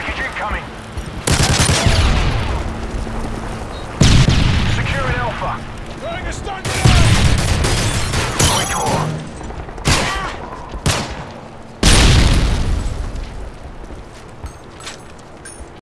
package incoming. Securing Alpha. Throwing a stun grenade!